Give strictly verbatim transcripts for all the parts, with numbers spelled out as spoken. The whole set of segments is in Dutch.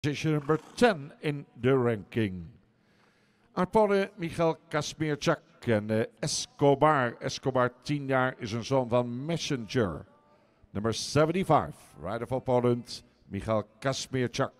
Position number ten in the ranking. Arpone Michael Kasmierczak en uh, Escobar. Escobar, tien jaar, is een zoon van Messenger. Nummer zevenenzeventig, rider of opponent Michael Kasmierczak.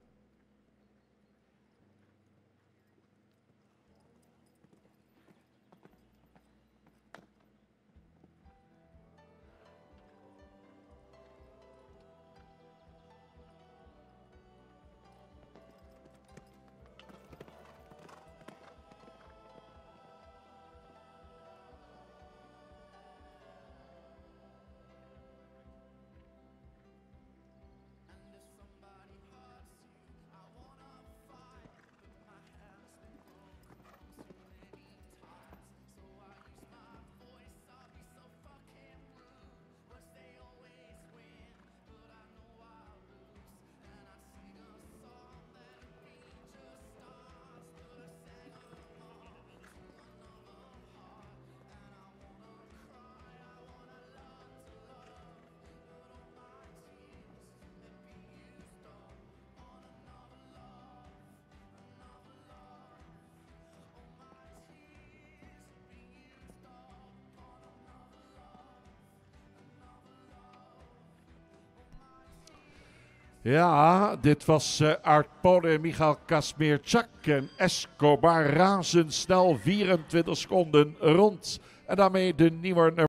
Ja, dit was uh, Arpone Michael Kasmierczak en Escobar razendsnel, vierentwintig seconden rond. En daarmee de nieuwe